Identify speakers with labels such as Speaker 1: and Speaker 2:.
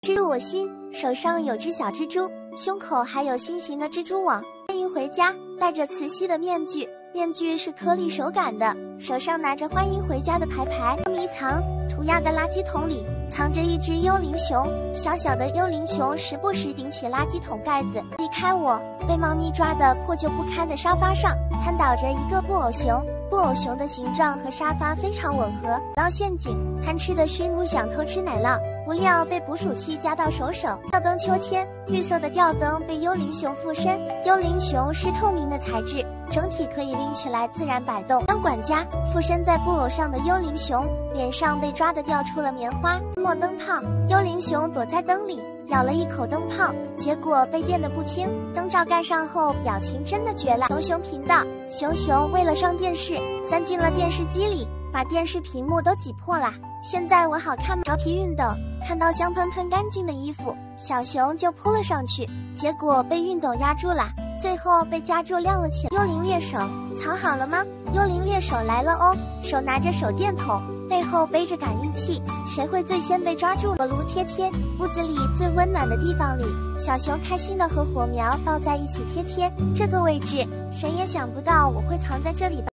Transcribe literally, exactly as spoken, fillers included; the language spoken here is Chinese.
Speaker 1: 织入我心。手上有只小蜘蛛，胸口还有心形的蜘蛛网。欢迎回家，戴着磁吸的面具，面具是颗粒手感的，手上拿着欢迎回家的牌牌。迷藏，涂鸦的垃圾桶里藏着一只幽灵熊，小小的幽灵熊时不时顶起垃圾桶盖子。离开我，被猫咪抓的破旧不堪的沙发上瘫倒着一个布偶熊，布偶熊的形状和沙发非常吻合。捞陷阱，贪吃的熏鹿想偷吃奶酪，不料被捕鼠器夹到手手。吊灯秋千，绿色的吊灯被幽灵熊附身，幽灵熊是透明的材质，整体可以拎起来自然摆动。当管家，附身在布偶上的幽灵熊脸上被抓得掉出了棉花。墨灯泡，幽灵熊躲在灯里咬了一口灯泡，结果被电得不轻。灯罩盖上后，表情真的绝了。熊熊频道，熊熊为了上电视，钻进了电视机里，把电视屏幕都挤破了。现在我好看吗？调皮熨斗，看到香喷喷干净的衣服，小熊就扑了上去，结果被熨斗压住了，最后被夹住晾了起来。幽灵猎手，藏好了吗？幽灵猎手来了哦，手拿着手电筒，背后背着感应器，谁会最先被抓住？火炉贴贴，屋子里最温暖的地方里，小熊开心的和火苗抱在一起贴贴。这个位置，谁也想不到我会藏在这里吧。